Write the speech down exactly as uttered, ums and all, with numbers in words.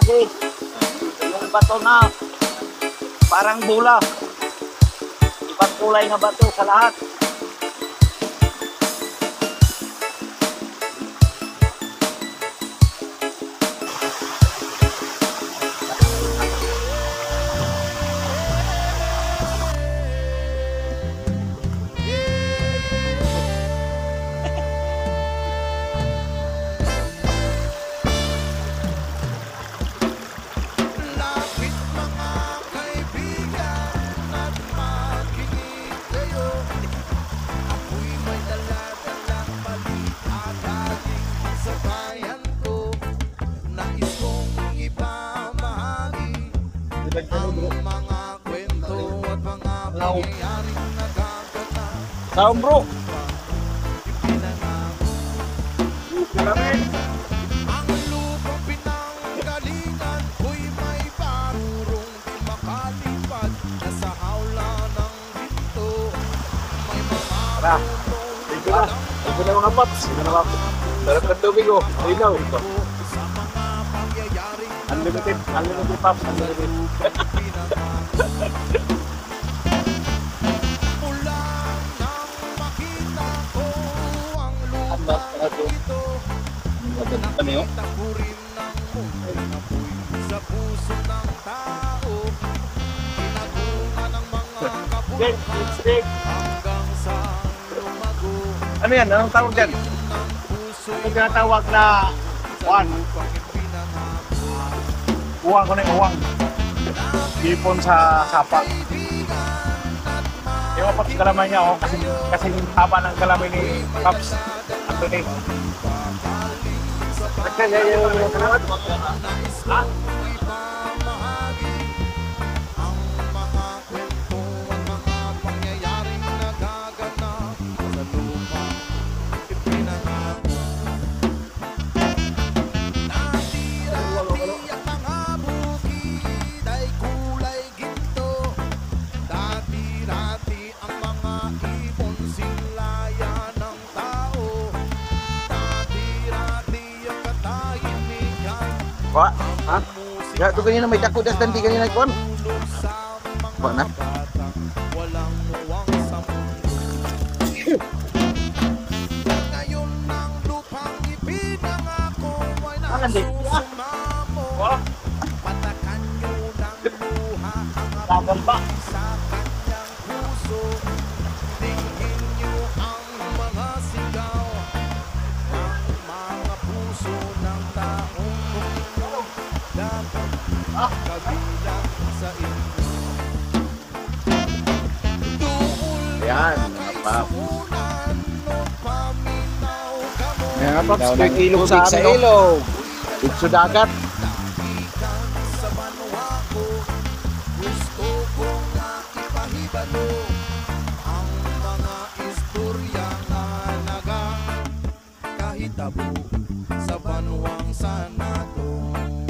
bahagi. Yung bato na parang bula. Ibang kulay na bato sa lahat. Saum bro. Ang lupang pinanggalingan ko'y may parurong di makalipad. Nasa hawla ng ginto may mga Tara. Ito na. Ito na mga paps. Ito na mga paps. Sarap ng tubig oh. Linaw. sa mga pangyayaring Unlimited. Unlimited paps. Unlimited. mula nang makita ko ang lupang ito. Nakita ko rin ng munting apoy sa puso ng tao. Kinagungan ng mga Stick. kabuluhan Stick. hanggang sa lumago. Ano yan? Anong tawag dyan? Ng puso Ito tinatawag na uwan. lupang ipinangako. Uwang ko na yung uwang. Ipon sa sapa. Yung mga paps kalamay niya oh. Kasi, kasi yung haba ng kalamay ni Paps Anthony. Kasi yan yung kalawad. Ha? Ipamahagi ang mga kwento at mga pangyayaring nagaganap sa lupa ipinangako. Dati-rati ang mga bukid ay kulay ginto. Dati-rati ang mga ibon sinlayan ng tao. Dati-rati ang katahimikan. Wah, ha? Ya, tu kanina may dako das dan di kanina kon. Tulog sa Wa na. mga batang walang muwang sa mundo. Ngayon ang lupang ipinangako ay Alam din. nasusumamo. Wah. Patakan nyo ng luha ang Laban ba? apoy sa kanyang puso. Tingin nyo ang mga sigaw ng mga puso ng taong mundo. Dapat kabilang sa inyo. Duol Yan, na mga kay pap. suhunan, nung paminaw ka mo. Mga paps, Daw quick ng ilog tubig sa sa amin. oh. ilog. Dito dagat. Ikan sa banwa ko, gusto kong nakipahibalo ang mga istorya na naga kahit tabo sa banwang sanato.